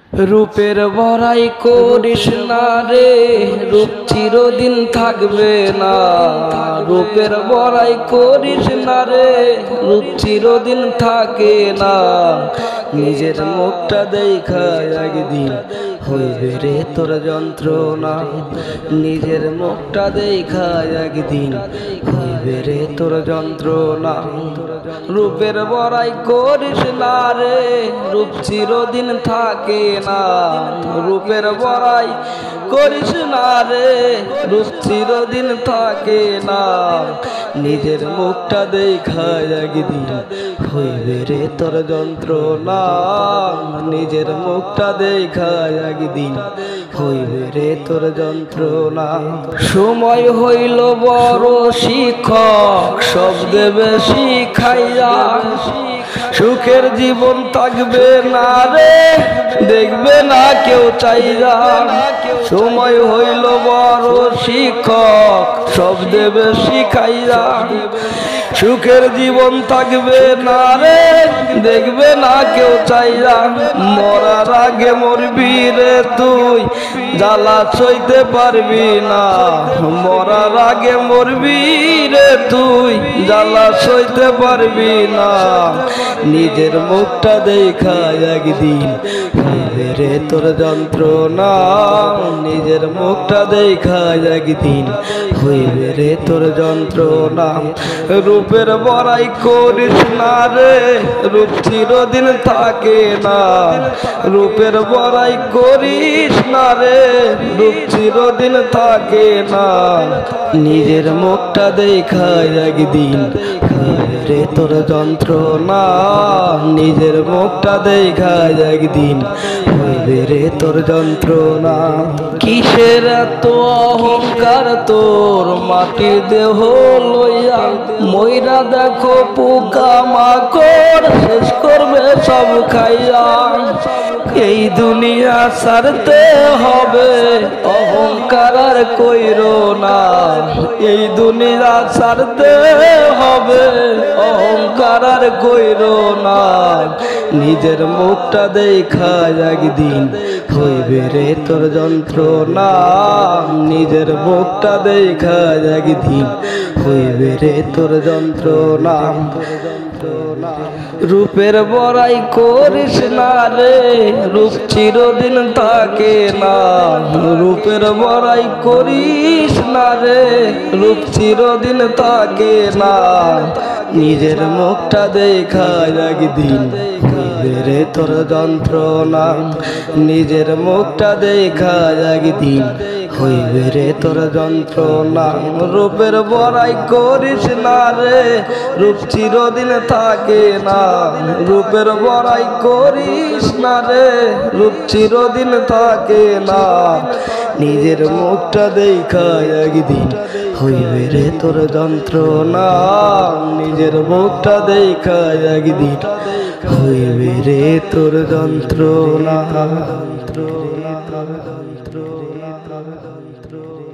রূপের বড়াই করিস না রে, রূপ চিরদিন থাকবে না। রূপের বড়াই করিস না রে, রূপ চিরদিন থাকে না। নিজের মুখটা দেখা একদিন হইবে রে তোর যন্ত্রণা। নিজের মুখটা দেখা একদিন হইবে রে তোর যন্ত্রণা। রূপের বড়াই করিস না রে, রূপ চিরদিন থাকে না। রূপের বড়াই করিস না রে, রূপ চিরদিন থাকে না। নিজের মুখটা দেখা একদিন হইবে রে তোর যন্ত্রণা। নিজের মুখটা দেখা একদিন হইবে রে তোর যন্ত্রণা। সময় হইল বড় শিক্ষক, সব দেবে শিখাইয়া। সুখের জীবন থাকবে না রে, দেখবে না কেউ চাইয়া। সময় হইল বড় শিক্ষক, সব দেবে শিখাইয়া। সুখের জীবন থাকবে না রে, দেখবে না কেউ চাইয়া। মরার আগে মরবি রে তুই, জ্বালা সইতে পারবি না। মরার আগে মরবি রে তুই, জ্বালা সইতে পারবি না। নিজের মুখটা দেখা একদিন হইবে রে তোর যন্ত্রণা। নিজের মুখটা দেখা একদিন হইবে রে তোর যন্ত্রণা। রূপের বড়াই করিস না রে, রূপ চিরদিন থাকে না। রূপের বড়াই করিস না রে, রূপ চিরদিন থাকে না। নিজের মুখটা দেখা একদিন হইবে রে তোর যন্ত্রণা। নিজের মুখটা দেখা একদিন হইবে রে তোর যন্ত্রণা। কিসের এত অহংকার তোর, মাটির দেহ লইয়া। ময়রা দেখো পোকা মাকড়, শেষ করবে সব খাইয়া। এই দুনিয়া ছাড়তে হবে, অহংকার আর কইরো না। এই দুনিয়া ছাড়তে হবে, অহংকার আর কইরো না। নিজের মুখটা দেখা একদিন হইবে রে তোর যন্ত্রণা। নিজের মুখটা দেখা একদিন হইবে রে তোর যন্ত্রণা। রূপের বড়াই করিস না রে, রূপ চিরদিন থাকে না। রূপের বড়াই করিস না রে, রূপ চিরদিন থাকে না। নিজের মুখটা দেখা একদিন হইবে রে তোর যন্ত্রণা। নিজের মুখটা দেখা একদিন হইবে রে তোর যন্ত্রণা। রূপের বড়াই করিস না রে, রূপ চিরদিন থাকে না। রূপের বড়াই করিস না রে, রূপ চিরদিন থাকে না। নিজের মুখটা দেখা একদিন হইবে রে তোর যন্ত্রণা। নিজের মুখটা দেখা একদিন হইবে রে তোর যন্ত্রণা।